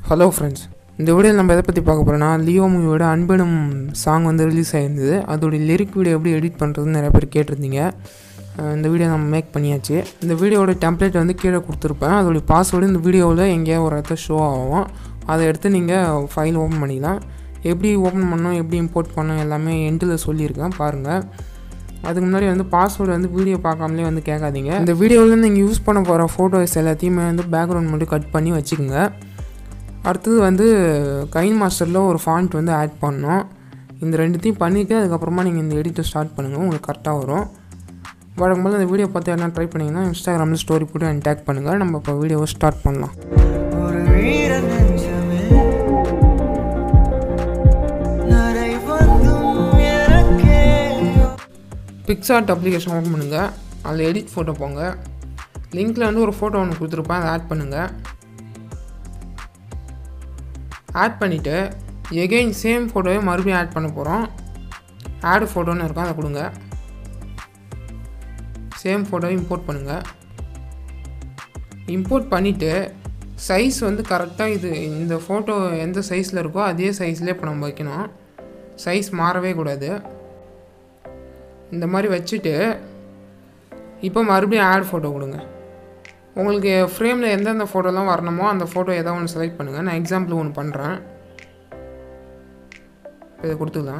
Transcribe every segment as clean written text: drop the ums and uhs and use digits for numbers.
Hello friends, இந்த வீடியோவில் நம்ம எதை பற்றி பார்க்க போகிறோன்னா, லியோ மூவியோட அன்பெனும் சாங் வந்து ரிலீஸ் ஆகிருந்தது. அதோடைய லிரிக் வீடியோ எப்படி எடிட் பண்ணுறதுன்னு நிறைய பேர் கேட்டிருந்தீங்க. இந்த வீடியோ நம்ம மேக் பண்ணியாச்சு. இந்த வீடியோட டெம்ப்ளேட் வந்து கீழே கொடுத்துருப்பேன். அதோடைய பாஸ்வேர்டு இந்த வீடியோவில் எங்கேயா ஒரு இடத்துல ஷோ ஆகும். அதை எடுத்து நீங்கள் ஃபைல் ஓப்பன் பண்ணிக்கலாம். எப்படி ஓப்பன் பண்ணணும், எப்படி இம்போர்ட் பண்ணணும் எல்லாமே எண்டில் சொல்லியிருக்கேன், பாருங்கள். அதுக்கு முன்னாடி வந்து பாஸ்வேர்டு வந்து வீடியோ பார்க்காமலே வந்து கேட்காதீங்க. இந்த வீடியோவில் நீங்கள் யூஸ் பண்ண போகிற ஃபோட்டோஸ் எல்லாத்தையுமே வந்து பேக்ரவுண்ட் மட்டும் கட் பண்ணி வச்சுக்கோங்க. அடுத்தது வந்து கைன் மாஸ்டரில் ஒரு ஃபாண்ட் வந்து ஆட் பண்ணோம். இந்த ரெண்டுத்தையும் பண்ணிவிட்டு அதுக்கப்புறமா நீங்கள் இந்த எடிட்டை ஸ்டார்ட் பண்ணுங்கள், உங்களுக்கு கரெக்டாக வரும். வழக்கம் போல் இந்த வீடியோ பார்த்து எல்லாம் ட்ரை பண்ணிங்கன்னா இன்ஸ்டாகிராமில் ஸ்டோரி போட்டு எனக்கு டேக் பண்ணுங்கள். நம்ம இப்போ வீடியோவை ஸ்டார்ட் பண்ணலாம். பிக்சார்ட் அப்ளிகேஷன் ஓப்பன் பண்ணுங்கள். அதில் எடிட் ஃபோட்டோ போங்க. லிங்க்கில் வந்து ஒரு ஃபோட்டோ ஒன்று கொடுத்துருப்பேன், அதை ஆட் பண்ணுங்கள். ஆட் பண்ணிவிட்டு எகெயின் சேம் ஃபோட்டோவை மறுபடியும் ஆட் பண்ண போகிறோம். ஆட் ஃபோட்டோன்னு இருக்கும், அதை கொடுங்க. சேம் ஃபோட்டோவை இம்போர்ட் பண்ணுங்கள். இம்போர்ட் பண்ணிவிட்டு சைஸ் வந்து கரெக்டாக இந்த ஃபோட்டோ எந்த சைஸில் இருக்கோ அதே சைஸ்லேயே இப்போ நம்ம வைக்கணும். சைஸ் மாறவே கூடாது. இந்த மாதிரி வச்சுட்டு இப்போ மறுபடியும் ஆட் ஃபோட்டோ கொடுங்க. உங்களுக்கு ஃப்ரேமில் எந்தெந்த ஃபோட்டோலாம் வரணுமோ அந்த ஃபோட்டோ எதாவது ஒன்று செலக்ட் பண்ணுங்கள். நான் எக்ஸாம்பிள் ஒன்று பண்ணுறேன். இதை கொடுத்துக்கலாம்.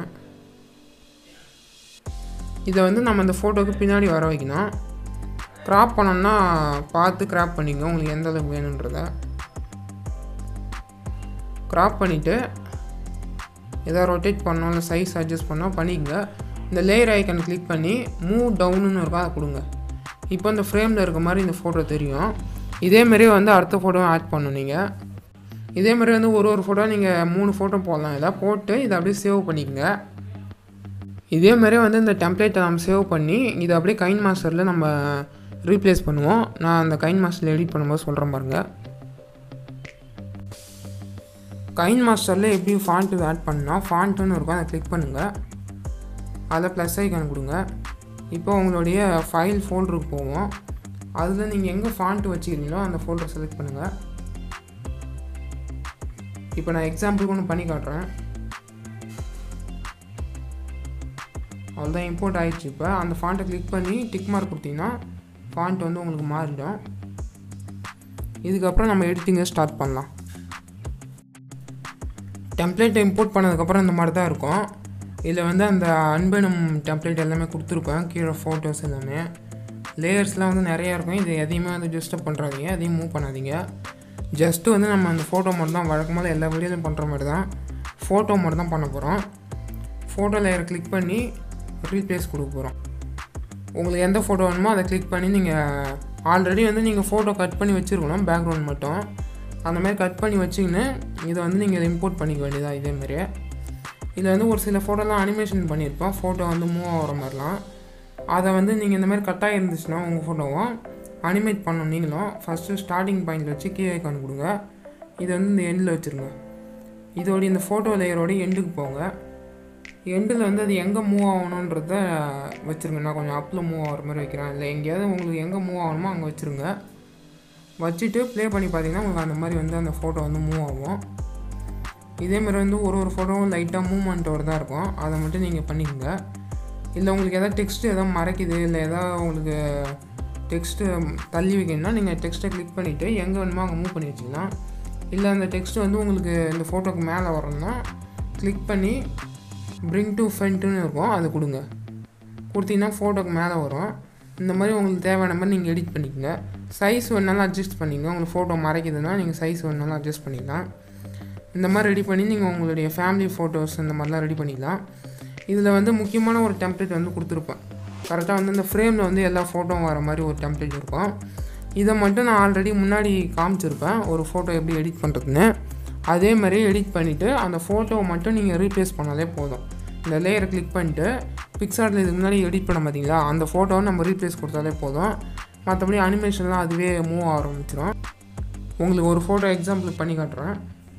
இதை வந்து நம்ம இந்த ஃபோட்டோவுக்கு பின்னாடி வர வைக்கணும். க்ராப் பண்ணோம்னா பார்த்து க்ராப் பண்ணிக்கோங்க, உங்களுக்கு எந்த அளவுக்கு வேணுன்றதை. க்ராப் பண்ணிவிட்டு எதாவது ரொட்டேட் பண்ணோம், இல்லை சைஸ் அட்ஜஸ்ட் பண்ணோம் பண்ணிக்கோங்க. இந்த லேயர் ஐக்கன் கிளிக் பண்ணி மூவ் டவுனுன்னு இருக்கும், அதை கொடுங்க. இப்போ இந்த ஃப்ரேமில் இருக்க மாதிரி இந்த ஃபோட்டோ தெரியும். இதேமாரியே வந்து அடுத்த ஃபோட்டோவும் ஆட் பண்ணணும். நீங்கள் இதேமாதிரி வந்து ஒரு ஃபோட்டோ நீங்கள் 3 ஃபோட்டோ போடலாம். இதை போட்டு இதை அப்படியே சேவ் பண்ணிக்கோங்க. இதேமாதிரியே வந்து இந்த டெம்ப்ளேட்டை நம்ம சேவ் பண்ணி இதை அப்படியே கைன் மாஸ்டரில் நம்ம ரீப்ளேஸ் பண்ணுவோம். நான் அந்த கைன் மாஸ்டரில் எடிட் பண்ணும்போது சொல்கிறேன் பாருங்கள். கைன் மாஸ்டரில் எப்படி ஃபாண்ட்டு ஆட் பண்ணால் ஃபாண்ட்டுன்னு இருக்கும், அதை கிளிக் பண்ணுங்கள். அதில் ப்ளஸ் ஐக்கான் கொடுங்க. இப்போ உங்களுடைய ஃபைல் ஃபோல்டருக்கு போவோம். அதில் நீங்கள் எங்கே ஃபாண்ட்டு வச்சுக்கிறீங்களோ அந்த ஃபோல்டரை செலக்ட் பண்ணுங்கள். இப்போ நான் எக்ஸாம்பிளுக்கு ஒன்று பண்ணி காட்டுறேன். அவ்வளோதான், இம்போர்ட் ஆகிடுச்சு. இப்போ அந்த ஃபாண்ட்டை கிளிக் பண்ணி டிக் மார்க் கொடுத்தீங்கன்னா ஃபாண்ட் வந்து உங்களுக்கு மாறிடும். இதுக்கப்புறம் நம்ம எடிட்டிங்கை ஸ்டார்ட் பண்ணலாம். டெம்ப்ளேட்டை இம்போர்ட் பண்ணதுக்கப்புறம் இந்த மாதிரி தான் இருக்கும். இதில் வந்து அந்த அன்பெனும் டெம்ப்ளேட் எல்லாமே கொடுத்துருப்பேன். கீழே ஃபோட்டோஸ் எல்லாமே லேயர்ஸ்லாம் வந்து நிறையா இருக்கும். இது எதையுமே வந்து டிஸ்டர்ப் பண்ணுறாதீங்க, எதையும் மூவ் பண்ணாதீங்க. ஜஸ்ட்டு வந்து நம்ம அந்த ஃபோட்டோ மட்டும் தான் வழக்கமாக எல்லா வீடியோலையும் பண்ணுற மாதிரி தான் ஃபோட்டோ மட்டும் தான் பண்ண போகிறோம். ஃபோட்டோ லேயரை கிளிக் பண்ணி ரீப்ளேஸ் கொடுக்க போகிறோம். உங்களுக்கு எந்த ஃபோட்டோ வேணுமோ அதை கிளிக் பண்ணி நீங்கள் ஆல்ரெடி வந்து நீங்கள் ஃபோட்டோ கட் பண்ணி வச்சுருக்கணும், பேக்ரவுண்ட் மட்டும் அந்த மாதிரி கட் பண்ணி வச்சிங்கன்னு இதை வந்து நீங்கள் இம்போர்ட் பண்ணிக்க வேண்டியதாக. இதேமாரி இதில் வந்து ஒரு சில ஃபோட்டோலாம் அனிமேஷன் பண்ணியிருப்போம், ஃபோட்டோ வந்து மூவ் ஆகிற மாதிரிலாம். அதை வந்து நீங்கள் இந்த மாதிரி கட்டாக இருந்துச்சுன்னா உங்கள் ஃபோட்டோவும் அனிமேட் பண்ணணும். நீங்களும் ஃபஸ்ட்டு ஸ்டார்டிங் பாயிண்டில் வச்சு கீ ஐக்கான் கொடுங்க. இதை வந்து இந்த எண்டில் வச்சுருங்க. இதோடைய இந்த ஃபோட்டோ லேயரோட எண்டுக்கு போங்க. எண்டில் வந்து அது எங்கே மூவ் ஆகணுன்றத வச்சுருங்க. நான் கொஞ்சம் அப்பில் மூவ் ஆகிற மாதிரி வைக்கிறேன். இல்லை எங்கேயாவது உங்களுக்கு எங்கே மூவ் ஆகணுமோ அங்கே வச்சுருங்க. வச்சுட்டு ப்ளே பண்ணி பார்த்தீங்கன்னா உங்களுக்கு அந்த மாதிரி வந்து அந்த ஃபோட்டோ வந்து மூவ் ஆகும். இதேமாதிரி வந்து ஒரு ஃபோட்டோவும் லைட்டாக மூவ்மெண்ட்டோடு தான் இருக்கும், அதை மட்டும் நீங்கள் பண்ணிக்கோங்க. இல்லை உங்களுக்கு எதாவது டெக்ஸ்ட்டு எதாவது மறைக்குது, இல்லை எதாவது உங்களுக்கு டெக்ஸ்ட்டு தள்ளி வைக்கணும்னா நீங்கள் டெக்ஸ்ட்டை கிளிக் பண்ணிவிட்டு எங்கே வேணுமோ அங்கே மூவ் பண்ணி வச்சுக்கலாம். இல்லை அந்த டெக்ஸ்ட்டு வந்து உங்களுக்கு இந்த ஃபோட்டோக்கு மேலே வரணும்னா கிளிக் பண்ணி பிரிங் டு ஃப்ரண்ட்டுன்னு இருக்கும், அதை கொடுங்க. கொடுத்தீங்கன்னா ஃபோட்டோக்கு மேலே வரும். இந்த மாதிரி உங்களுக்கு தேவையான மாதிரி நீங்கள் எடிட் பண்ணிக்கோங்க. சைஸ் வேணாலும் அட்ஜஸ்ட் பண்ணிக்கோங்க. உங்களுக்கு ஃபோட்டோ மறைக்குதுன்னா நீங்கள் சைஸ் வேணாலும் அட்ஜஸ்ட் பண்ணிக்கலாம். இந்த மாதிரி ரெடி பண்ணி நீங்கள் உங்களுடைய ஃபேமிலி ஃபோட்டோஸ் இந்த மாதிரிலாம் ரெடி பண்ணிக்கலாம். இதில் வந்து முக்கியமான ஒரு டெம்ப்ளேட் வந்து கொடுத்துருப்பேன். கரெக்டாக வந்து இந்த ஃப்ரேமில் வந்து எல்லா ஃபோட்டோவும் வர மாதிரி ஒரு டெம்ப்ளேட் இருக்கும். இதை மட்டும் நான் ஆல்ரெடி முன்னாடி காமிச்சிருப்பேன், ஒரு ஃபோட்டோ எப்படி எடிட் பண்ணுறதுன்னு. அதே மாதிரி எடிட் பண்ணிவிட்டு அந்த ஃபோட்டோவை மட்டும் நீங்கள் ரீப்ளேஸ் பண்ணாலே போதும். இந்த லேயரை கிளிக் பண்ணிட்டு பிக்சார்ட்டில் இதுக்கு முன்னாடி எடிட் பண்ண பார்த்தீங்களா, அந்த ஃபோட்டோவை நம்ம ரீப்ளேஸ் கொடுத்தாலே போதும். மற்றபடி அனிமேஷன்லாம் அதுவே மூவ் ஆரம்பிச்சிடும். உங்களுக்கு ஒரு ஃபோட்டோ எக்ஸாம்பிள் பண்ணி காட்டுறேன்.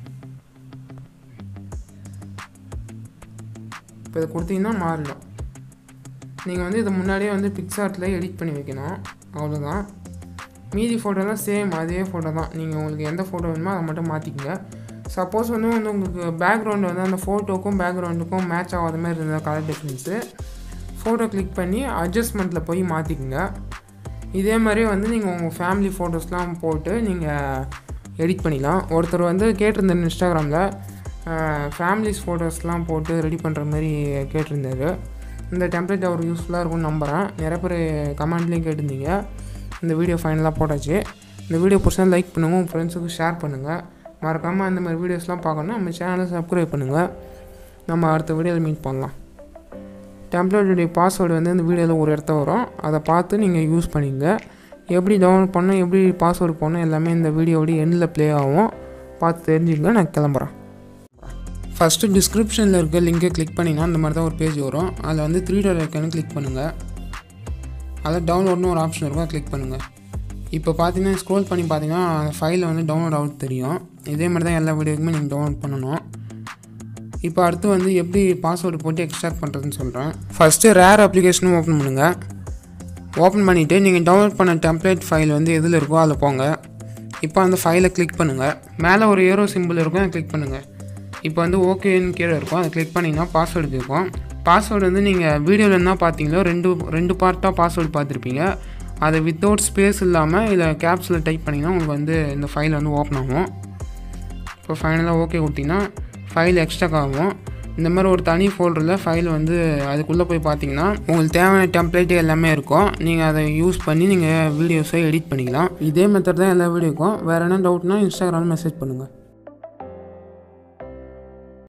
இப்போ இதை கொடுத்தீங்கன்னா மாறிடும். நீங்கள் வந்து இதை முன்னாடியே வந்து பிக்சார்ட்டில் எடிட் பண்ணி வைக்கணும், அவ்வளோதான். மீதி ஃபோட்டோலாம் சேம் அதே ஃபோட்டோ தான். நீங்கள் உங்களுக்கு எந்த ஃபோட்டோ வேணுமோ அதை மட்டும் மாற்றிக்கங்க. சப்போஸ் வந்து உங்களுக்கு பேக்ரவுண்டு வந்து அந்த ஃபோட்டோக்கும் பேக்ரவுண்டுக்கும் மேட்ச் ஆகாத மாதிரி இருந்தால் கலர் டிஃப்ரென்ஸு ஃபோட்டோ கிளிக் பண்ணி அட்ஜஸ்ட்மெண்ட்டில் போய் மாற்றிக்குங்க. இதே மாதிரி வந்து நீங்கள் உங்கள் ஃபேமிலி ஃபோட்டோஸ்லாம் போட்டு நீங்கள் எடிட் பண்ணிக்கலாம். ஒருத்தர் வந்து கேட்டிருந்தார் இன்ஸ்டாகிராமில் ஃபேமிலிஸ் ஃபோட்டோஸ்லாம் போட்டு ரெடி பண்ணுற மாதிரி கேட்டிருந்தார். இந்த டெம்ப்ளேட் அவருக்கு யூஸ்ஃபுல்லாக இருக்கும்னு நம்புகிறேன். நிறைய பேர் கமெண்ட்லேயும் கேட்டிருந்தீங்க. இந்த வீடியோ ஃபைனலாக போட்டாச்சு. இந்த வீடியோ பிடிச்சா லைக் பண்ணுங்கள், உங்கள் ஃப்ரெண்ட்ஸுக்கு ஷேர் பண்ணுங்கள். மறக்காமல் இந்த மாதிரி வீடியோஸ்லாம் பார்க்கணுன்னா நம்ம சேனலை சப்ஸ்கிரைப் பண்ணுங்கள். நம்ம அடுத்த வீடியோவில் மீட் பண்ணலாம். டெம்ப்ளேட்டுடைய பாஸ்வேர்டு வந்து இந்த வீடியோவில் ஒரு இடத்த வரும், அதை பார்த்து நீங்கள் யூஸ் பண்ணிங்க. எப்படி டவுன்லோட் பண்ணணும், எப்படி பாஸ்வேர்டு போடணும் எல்லாமே இந்த வீடியோடைய எண்டில் ப்ளே ஆகும். பார்த்து தெரிஞ்சுங்க. நான் கிளம்புறேன். ஃபஸ்ட்டு டிஸ்கிரிப்ஷனில் இருக்க லிங்கை கிளிக் பண்ணிங்கன்னா அந்த மாதிரி தான் ஒரு பேஜ் வரும். அதில் வந்து 3 டாட் ஐக்கானு கிளிக் பண்ணுங்கள். அதில் டவுன்லோட்னு ஒரு ஆப்ஷன் இருக்கும், அதை கிளிக் பண்ணுங்கள். இப்போ பார்த்தீங்கன்னா ஸ்க்ரோல் பண்ணி பார்த்தீங்கன்னா அந்த ஃபைலில் வந்து டவுன்லோட் ஆகுது தெரியும். இதே மாதிரி தான் எல்லா வீடியோக்குமே நீங்கள் டவுன்லோட் பண்ணணும். இப்போ அடுத்து வந்து எப்படி பாஸ்வேர்டு போட்டு எக்ஸ்ட்ராக்ட் பண்ணுறதுன்னு சொல்கிறேன். ஃபஸ்ட்டு ரேர் அப்ளிகேஷனும் ஓப்பன் பண்ணுங்கள். ஓப்பன் பண்ணிவிட்டு நீங்கள் டவுன்லோட் பண்ண டெம்ப்ளேட் ஃபைல் வந்து எதில் இருக்கோ அதில் போங்க. இப்போ அந்த ஃபைலை கிளிக் பண்ணுங்கள். மேலே ஒரு ஏரோ சிம்பிள் இருக்கும், அதை கிளிக் பண்ணுங்கள். இப்போ வந்து ஓகேன்னு கீழே இருக்கும், அதை கிளிக் பண்ணிங்கன்னா பாஸ்வேர்டு கேட்கும். பாஸ்வேர்டு வந்து நீங்கள் வீடியோவில் என்ன பார்த்தீங்களோ ரெண்டு பார்ட்டாக பாஸ்வேர்டு பார்த்துருப்பீங்க. அதை வித்தவுட் ஸ்பேஸ் இல்லாமல் இதில் கேப்ஸில் டைப் பண்ணிங்கன்னா உங்களுக்கு வந்து இந்த ஃபைல் வந்து ஓப்பன் ஆகும். இப்போ ஃபைனலாக ஓகே கொடுத்தீங்கன்னா ஃபைல் எக்ஸ்ட்ராக் ஆகும். இந்த மாதிரி ஒரு தனி ஃபோல்டரில் ஃபைல் வந்து அதுக்குள்ளே போய் பார்த்தீங்கன்னா உங்களுக்கு தேவையான டெம்ப்ளேட்டு எல்லாமே இருக்கும். நீங்கள் அதை யூஸ் பண்ணி நீங்கள் வீடியோஸை எடிட் பண்ணிக்கலாம். இதே மெத்தட் தான் எல்லா வீடியோக்கும். வேறு என்ன டவுட்னா இன்ஸ்டாகிராமில் மெசேஜ் பண்ணுங்கள்.